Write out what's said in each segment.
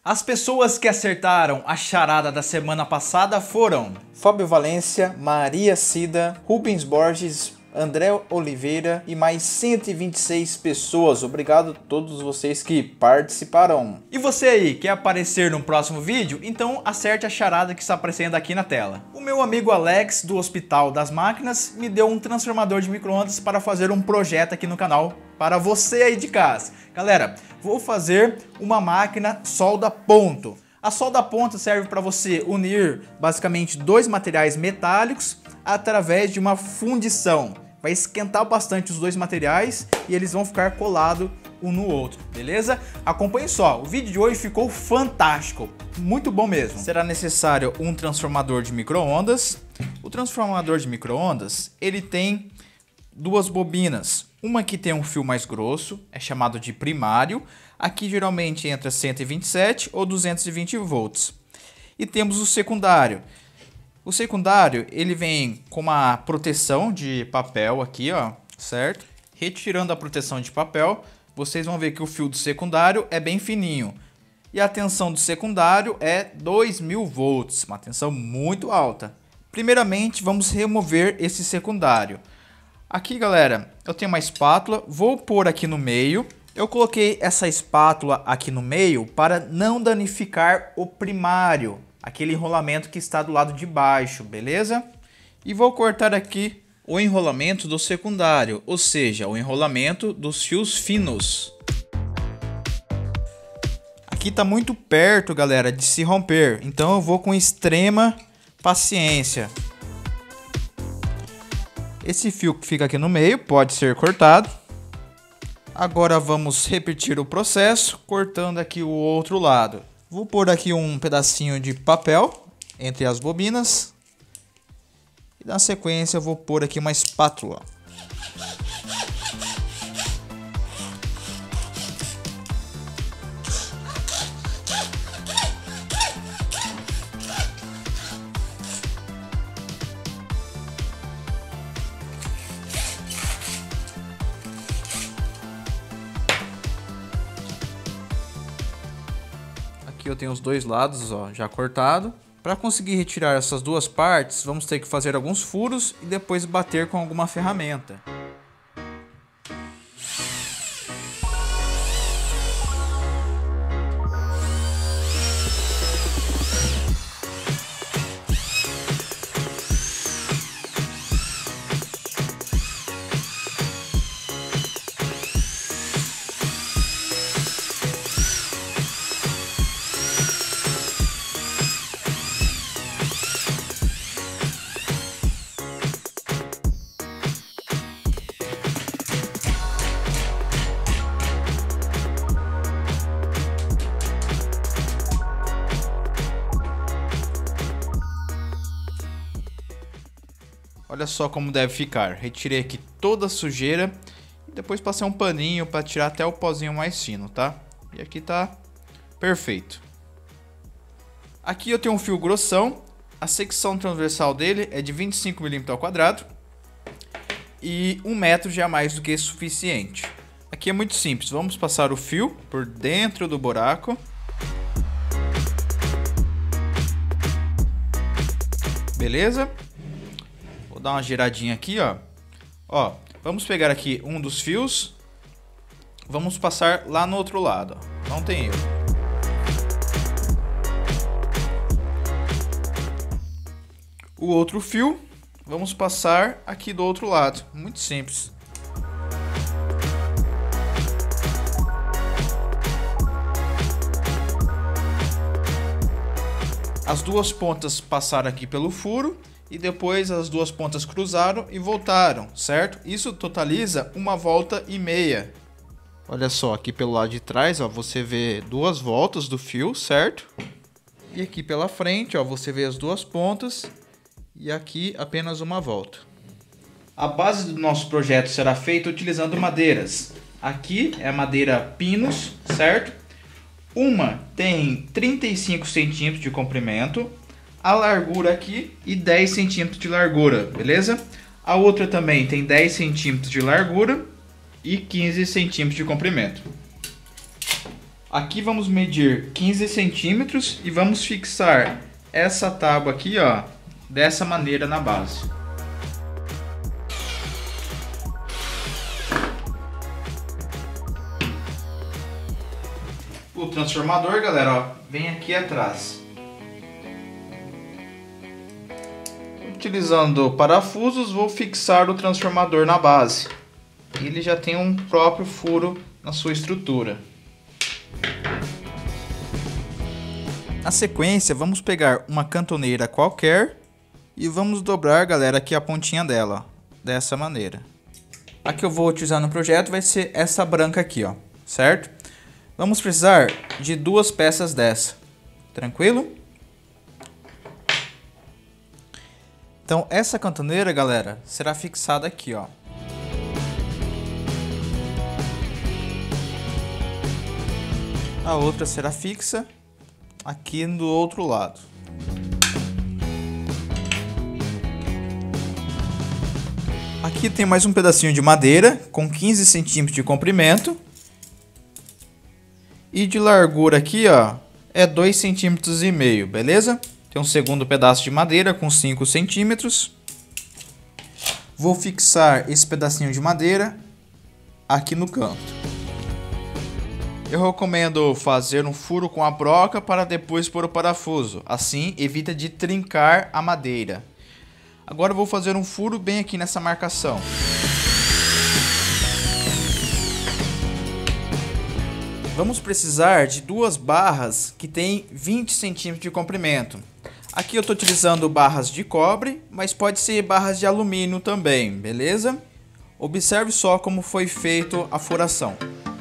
As pessoas que acertaram a charada da semana passada foram Fábio Valência, Maria Cida, Rubens Borges, André Oliveira e mais 126 pessoas. Obrigado a todos vocês que participaram. E você aí, quer aparecer no próximo vídeo? Então acerte a charada que está aparecendo aqui na tela. O meu amigo Alex, do Hospital das Máquinas, me deu um transformador de micro-ondas para fazer um projeto aqui no canal para você aí de casa. Galera, vou fazer uma máquina solda ponto. A solda ponto serve para você unir basicamente dois materiais metálicos através de uma fundição. Vai esquentar bastante os dois materiais e eles vão ficar colados um no outro, beleza? Acompanhe só, o vídeo de hoje ficou fantástico, muito bom mesmo. Será necessário um transformador de micro-ondas. O transformador de micro-ondas, ele tem duas bobinas. Uma que tem um fio mais grosso, é chamado de primário. Aqui geralmente entra 127 ou 220 volts. E temos o secundário. O secundário, ele vem com uma proteção de papel aqui, ó, certo? Retirando a proteção de papel, vocês vão ver que o fio do secundário é bem fininho. E a tensão do secundário é 2000 volts, uma tensão muito alta. Primeiramente, vamos remover esse secundário. Aqui, galera, eu tenho uma espátula, vou pôr aqui no meio. Eu coloquei essa espátula aqui no meio para não danificar o primário, aquele enrolamento que está do lado de baixo, beleza? E vou cortar aqui o enrolamento do secundário, ou seja, o enrolamento dos fios finos. Aqui está muito perto, galera, de se romper, então eu vou com extrema paciência. Esse fio que fica aqui no meio pode ser cortado. Agora vamos repetir o processo, cortando aqui o outro lado. Vou pôr aqui um pedacinho de papel entre as bobinas. E na sequência eu vou pôr aqui uma espátula. Aqui eu tenho os dois lados, ó, já cortado. Para conseguir retirar essas duas partes, vamos ter que fazer alguns furos e depois bater com alguma ferramenta. Olha só como deve ficar. Retirei aqui toda a sujeira e depois passei um paninho para tirar até o pozinho mais fino, tá? E aqui tá perfeito. Aqui eu tenho um fio grossão. A secção transversal dele é de 25 mm ao quadrado. E 1 metro já é mais do que suficiente. Aqui é muito simples. Vamos passar o fio por dentro do buraco. Beleza? Dar uma giradinha aqui, ó. Ó, vamos pegar aqui um dos fios. Vamos passar lá no outro lado, ó. Não tem erro. O outro fio, vamos passar aqui do outro lado. Muito simples. As duas pontas passaram aqui pelo furo. E depois as duas pontas cruzaram e voltaram, certo? Isso totaliza 1,5 volta. Olha só, aqui pelo lado de trás, ó, você vê duas voltas do fio, certo? E aqui pela frente, ó, você vê as duas pontas e aqui apenas 1 volta. A base do nosso projeto será feita utilizando madeiras. Aqui é a madeira Pinus, certo? Uma tem 35 centímetros de comprimento. A largura aqui e 10 centímetros de largura, beleza? A outra também tem 10 centímetros de largura e 15 centímetros de comprimento. Aqui vamos medir 15 centímetros e vamos fixar essa tábua aqui, ó, dessa maneira na base. O transformador, galera, ó, vem aqui atrás. Utilizando parafusos, vou fixar o transformador na base. Ele já tem um próprio furo na sua estrutura. Na sequência, vamos pegar uma cantoneira qualquer e vamos dobrar, galera, aqui a pontinha dela, ó, dessa maneira. A que eu vou utilizar no projeto vai ser essa branca aqui, ó, certo? Vamos precisar de 2 peças dessa, tranquilo? Então essa cantoneira, galera, será fixada aqui, ó. A outra será fixa aqui do outro lado. Aqui tem mais um pedacinho de madeira com 15 centímetros de comprimento. E de largura aqui, ó, é 2,5 centímetros, beleza? Tem um segundo pedaço de madeira com 5 centímetros. Vou fixar esse pedacinho de madeira aqui no canto. Eu recomendo fazer um furo com a broca para depois pôr o parafuso. Assim, evita de trincar a madeira. Agora eu vou fazer um furo bem aqui nessa marcação. Vamos precisar de 2 barras que tem 20 centímetros de comprimento. Aqui eu estou utilizando barras de cobre, mas pode ser barras de alumínio também, beleza? Observe só como foi feito a furação.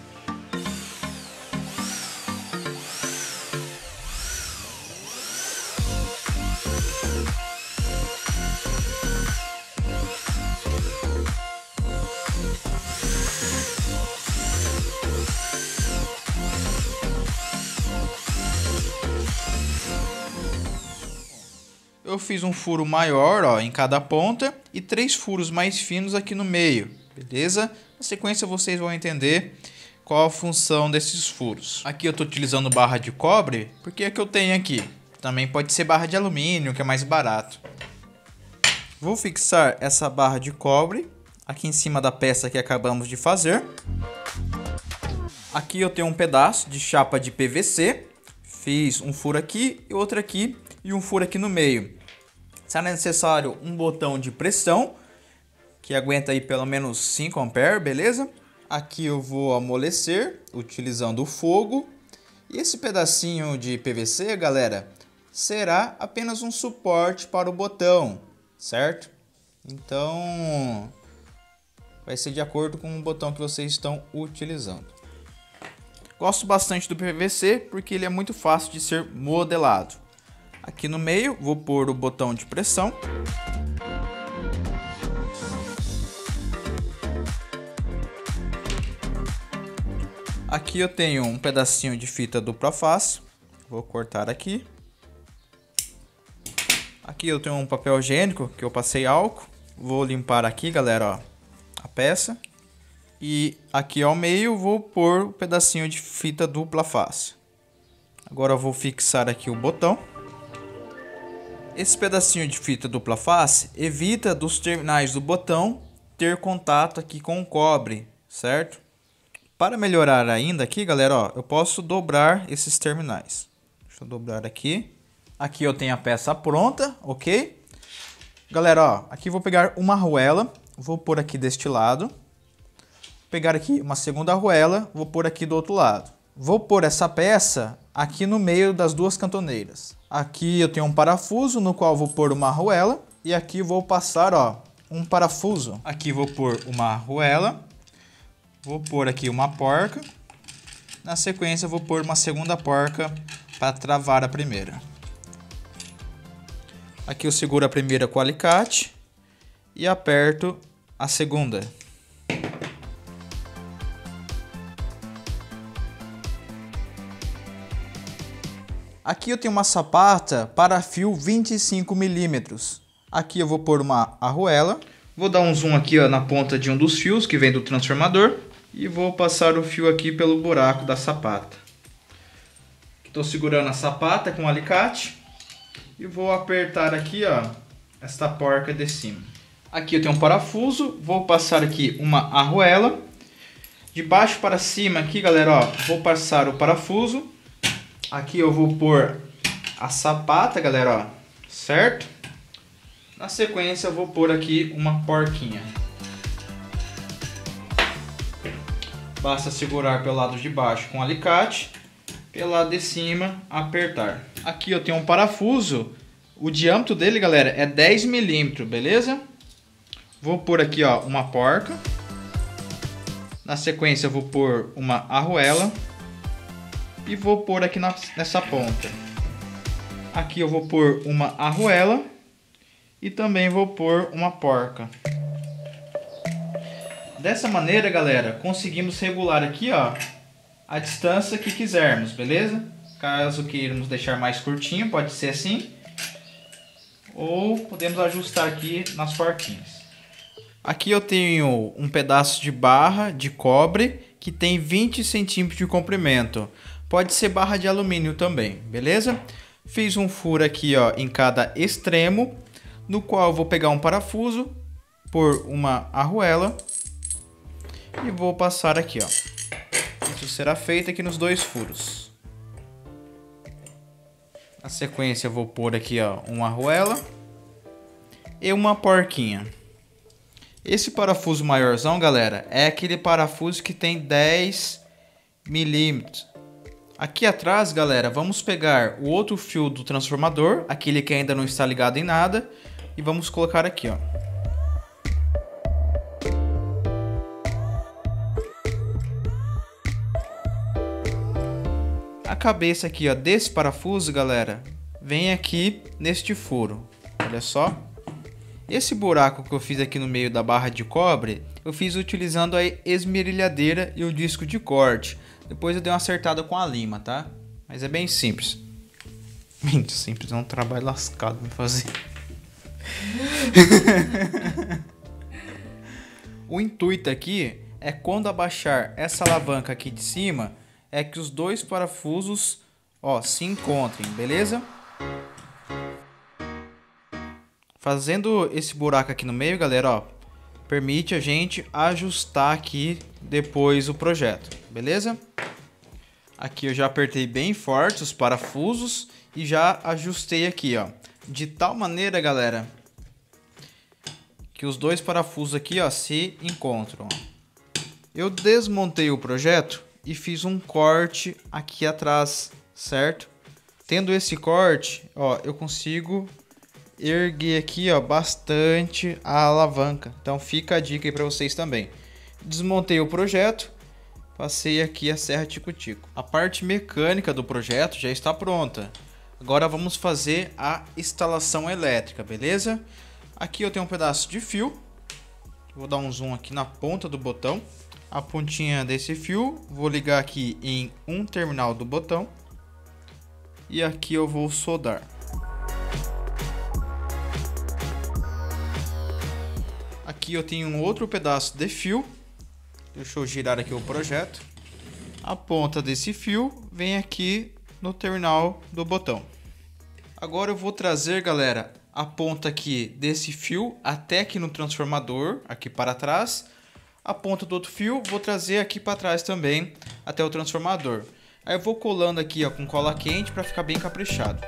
Eu fiz um furo maior, ó, em cada ponta e 3 furos mais finos aqui no meio, beleza? Na sequência vocês vão entender qual a função desses furos. Aqui eu estou utilizando barra de cobre porque é que eu tenho aqui. Também pode ser barra de alumínio, que é mais barato. Vou fixar essa barra de cobre aqui em cima da peça que acabamos de fazer. Aqui eu tenho um pedaço de chapa de PVC. Fiz um furo aqui e outro aqui e um furo aqui no meio. Será necessário um botão de pressão que aguenta aí pelo menos 5 amperes, beleza? Aqui eu vou amolecer utilizando o fogo. E esse pedacinho de PVC, galera, será apenas um suporte para o botão, certo? Então vai ser de acordo com o botão que vocês estão utilizando. Gosto bastante do PVC porque ele é muito fácil de ser modelado. Aqui no meio vou pôr o botão de pressão. Aqui eu tenho um pedacinho de fita dupla face. Vou cortar aqui. Aqui eu tenho um papel higiênico que eu passei álcool. Vou limpar aqui, galera, ó, a peça. E aqui ao meio vou pôr um pedacinho de fita dupla face. Agora eu vou fixar aqui o botão. Esse pedacinho de fita dupla face evita dos terminais do botão ter contato aqui com o cobre, certo? Para melhorar ainda aqui, galera, ó, eu posso dobrar esses terminais. Deixa eu dobrar aqui. Aqui eu tenho a peça pronta, ok? Galera, ó, aqui eu vou pegar uma arruela, vou pôr aqui deste lado. Vou pegar aqui uma segunda arruela, vou pôr aqui do outro lado. Vou pôr essa peça aqui no meio das 2 cantoneiras. Aqui eu tenho um parafuso no qual vou pôr uma arruela. E aqui vou passar, ó, um parafuso. Aqui vou pôr uma arruela. Vou pôr aqui uma porca. Na sequência vou pôr uma segunda porca para travar a primeira. Aqui eu seguro a primeira com o alicate e aperto a segunda. Aqui eu tenho uma sapata para fio 25 milímetros. Aqui eu vou pôr uma arruela. Vou dar um zoom aqui, ó, na ponta de um dos fios que vem do transformador. E vou passar o fio aqui pelo buraco da sapata. Estou segurando a sapata com o alicate e vou apertar aqui, ó, esta porca de cima. Aqui eu tenho um parafuso, vou passar aqui uma arruela. De baixo para cima aqui, galera, ó, vou passar o parafuso. Aqui eu vou pôr a sapata, galera, ó, certo? Na sequência eu vou pôr aqui uma porquinha. Basta segurar pelo lado de baixo com o alicate, pelo lado de cima apertar. Aqui eu tenho um parafuso, o diâmetro dele, galera, é 10 milímetros, beleza? Vou pôr aqui, ó, uma porca. Na sequência eu vou pôr uma arruela e vou pôr aqui nessa ponta. Aqui eu vou pôr uma arruela e também vou pôr uma porca. Dessa maneira, galera, conseguimos regular aqui, ó, a distância que quisermos, beleza? Caso queiramos deixar mais curtinho, pode ser assim. Ou podemos ajustar aqui nas porquinhas. Aqui eu tenho um pedaço de barra de cobre que tem 20 centímetros de comprimento. Pode ser barra de alumínio também, beleza? Fiz um furo aqui, ó, em cada extremo, no qual eu vou pegar um parafuso, pôr uma arruela e vou passar aqui, ó. Isso será feito aqui nos dois furos. Na sequência eu vou pôr aqui, ó, uma arruela e uma porquinha. Esse parafuso maiorzão, galera, é aquele parafuso que tem 10 milímetros. Aqui atrás, galera, vamos pegar o outro fio do transformador, aquele que ainda não está ligado em nada, e vamos colocar aqui, ó. A cabeça aqui, ó, desse parafuso, galera, vem aqui neste furo. Olha só. Esse buraco que eu fiz aqui no meio da barra de cobre, eu fiz utilizando a esmerilhadeira e o disco de corte. Depois eu dei uma acertada com a lima, tá? Mas é bem simples. Muito simples, é um trabalho lascado pra fazer. O intuito aqui é quando abaixar essa alavanca aqui de cima, é que os dois parafusos, ó, se encontrem, beleza? Fazendo esse buraco aqui no meio, galera, ó, permite a gente ajustar aqui depois o projeto, beleza? Aqui eu já apertei bem forte os parafusos e já ajustei aqui, ó, de tal maneira, galera, que os dois parafusos aqui, ó, se encontram. Eu desmontei o projeto e fiz um corte aqui atrás, certo? Tendo esse corte, ó, eu consigo erguer aqui, ó, bastante a alavanca. Então fica a dica aí para vocês também. Desmontei o projeto, passei aqui a serra tico-tico. A parte mecânica do projeto já está pronta. Agora vamos fazer a instalação elétrica, beleza? Aqui eu tenho um pedaço de fio. Vou dar um zoom aqui na ponta do botão. A pontinha desse fio, vou ligar aqui em um terminal do botão. E aqui eu vou soldar. Aqui eu tenho um outro pedaço de fio. Deixa eu girar aqui o projeto. A ponta desse fio vem aqui no terminal do botão. Agora eu vou trazer, galera, a ponta aqui desse fio até aqui no transformador, aqui para trás. A ponta do outro fio vou trazer aqui para trás também, até o transformador. Aí eu vou colando aqui, ó, com cola quente para ficar bem caprichado.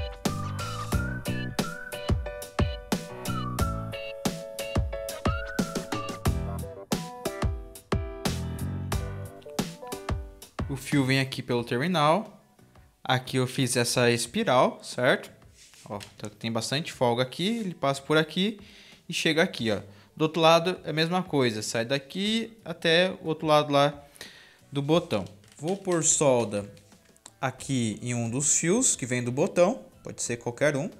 O fio vem aqui pelo terminal. Aqui eu fiz essa espiral, certo? Ó, então tem bastante folga aqui, ele passa por aqui e chega aqui, ó. Do outro lado é a mesma coisa, sai daqui até o outro lado lá do botão. Vou pôr solda aqui em um dos fios que vem do botão, pode ser qualquer um.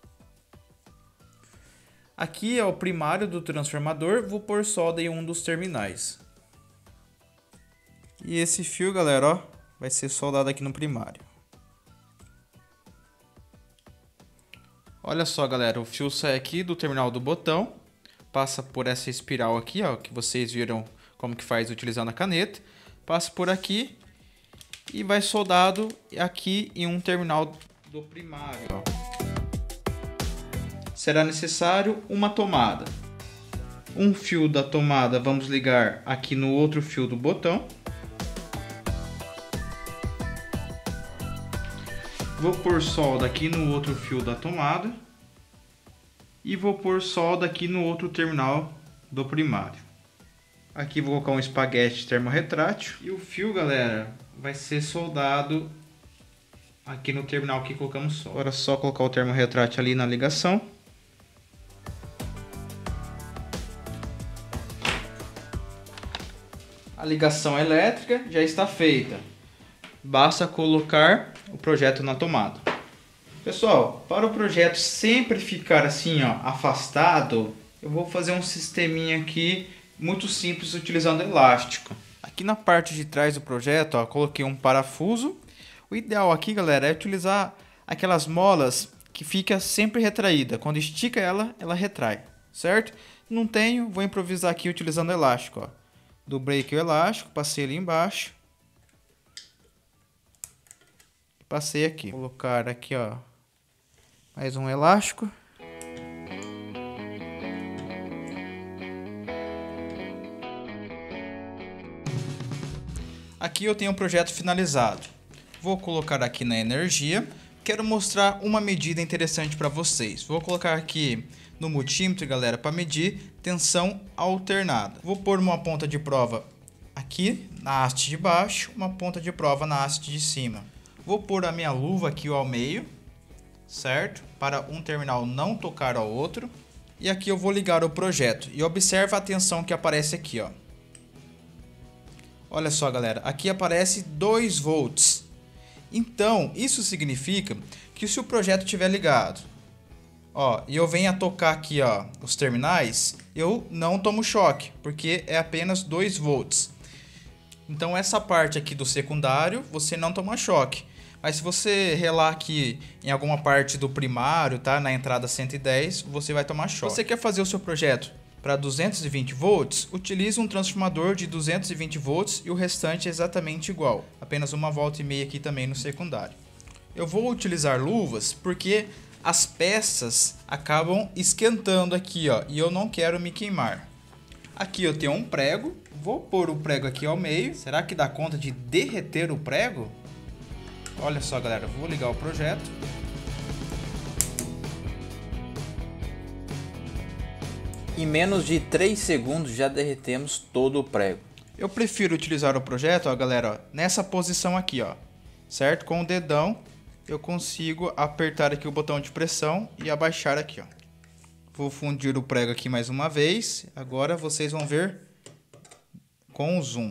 Aqui é o primário do transformador, vou pôr solda em um dos terminais. E esse fio, galera, ó, vai ser soldado aqui no primário. Olha só, galera, o fio sai aqui do terminal do botão, passa por essa espiral aqui, ó, que vocês viram como que faz utilizando a caneta, passa por aqui e vai soldado aqui em um terminal do primário. Será necessário uma tomada. Um fio da tomada vamos ligar aqui no outro fio do botão. Vou pôr solda aqui no outro fio da tomada. E vou pôr solda aqui no outro terminal do primário. Aqui vou colocar um espaguete termorretrátil. E o fio, galera, vai ser soldado aqui no terminal que colocamos solda. Agora é só colocar o termorretrátil ali na ligação. A ligação elétrica já está feita. Basta colocar o projeto na tomada. Pessoal, para o projeto sempre ficar assim, ó, afastado, eu vou fazer um sisteminha aqui muito simples utilizando elástico. Aqui na parte de trás do projeto, ó, coloquei um parafuso. O ideal aqui, galera, é utilizar aquelas molas que fica sempre retraída. Quando estica ela, ela retrai, certo? Não tenho, vou improvisar aqui utilizando elástico, ó. Dobrei aqui o elástico, passei ali embaixo. Passei aqui. Vou colocar aqui, ó, mais um elástico. Aqui eu tenho um projeto finalizado. Vou colocar aqui na energia. Quero mostrar uma medida interessante para vocês. Vou colocar aqui no multímetro, galera, para medir tensão alternada. Vou pôr uma ponta de prova aqui na haste de baixo, uma ponta de prova na haste de cima. Vou pôr a minha luva aqui ao meio, certo? Para um terminal não tocar ao outro. E aqui eu vou ligar o projeto. E observa a tensão que aparece aqui, ó. Olha só, galera, aqui aparece 2 volts. Então, isso significa que se o projeto estiver ligado, ó, e eu venho a tocar aqui, ó, os terminais, eu não tomo choque, porque é apenas 2 volts. Então essa parte aqui do secundário, você não toma choque. Mas se você relar aqui em alguma parte do primário, tá, na entrada 110, você vai tomar choque. Se você quer fazer o seu projeto para 220 volts, utilize um transformador de 220 volts e o restante é exatamente igual. Apenas 1,5 volta aqui também no secundário. Eu vou utilizar luvas porque as peças acabam esquentando aqui, ó, e eu não quero me queimar. Aqui eu tenho um prego, vou pôr o prego aqui ao meio. Será que dá conta de derreter o prego? Olha só, galera, vou ligar o projeto. Em menos de 3 segundos já derretemos todo o prego. Eu prefiro utilizar o projeto, ó, galera, ó, nessa posição aqui, ó, certo? Com o dedão eu consigo apertar aqui o botão de pressão e abaixar aqui, ó. Vou fundir o prego aqui mais uma vez. Agora vocês vão ver com o zoom.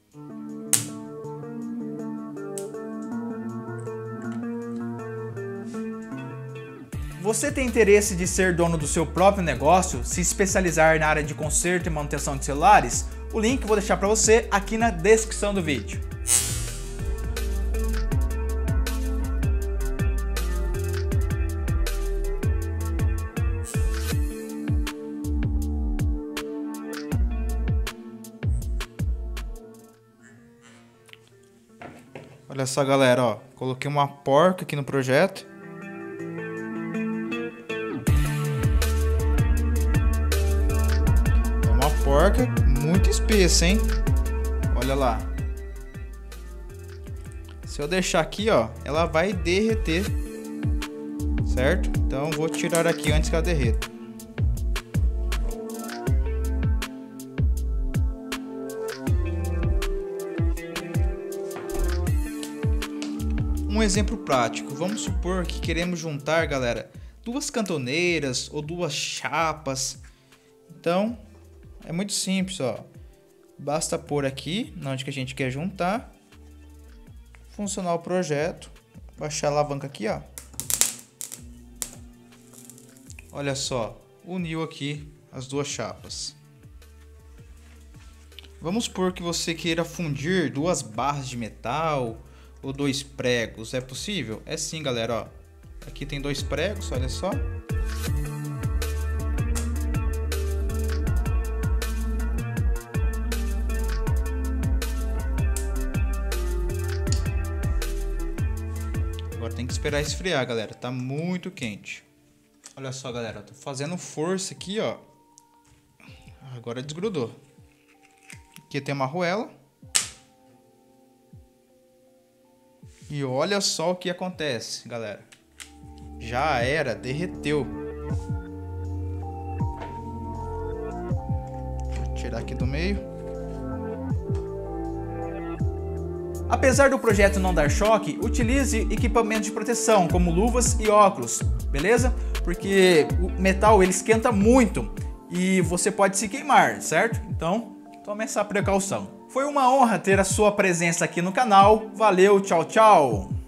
Você tem interesse de ser dono do seu próprio negócio, se especializar na área de conserto e manutenção de celulares? O link eu vou deixar para você aqui na descrição do vídeo. Olha só, galera, ó, coloquei uma porca aqui no projeto. Porca muito espessa, hein? Olha lá. Se eu deixar aqui, ó, ela vai derreter, certo? Então vou tirar aqui antes que ela derreta. Um exemplo prático. Vamos supor que queremos juntar, galera, 2 cantoneiras ou 2 chapas. Então é muito simples, ó. Basta pôr aqui, onde que a gente quer juntar. Funcionar o projeto. Baixar a alavanca aqui, ó. Olha só, uniu aqui as 2 chapas. Vamos supor que você queira fundir 2 barras de metal ou 2 pregos. É possível? É sim, galera, ó. Aqui tem 2 pregos, olha só. esperar esfriar, galera. Tá muito quente. Olha só, galera. Tô fazendo força aqui, ó. Agora desgrudou. Aqui tem uma arruela. E olha só o que acontece, galera. Já era, derreteu. Vou tirar aqui do meio. Apesar do projeto não dar choque, utilize equipamentos de proteção, como luvas e óculos, beleza? Porque o metal ele esquenta muito e você pode se queimar, certo? Então, tome essa precaução. Foi uma honra ter a sua presença aqui no canal. Valeu, tchau, tchau!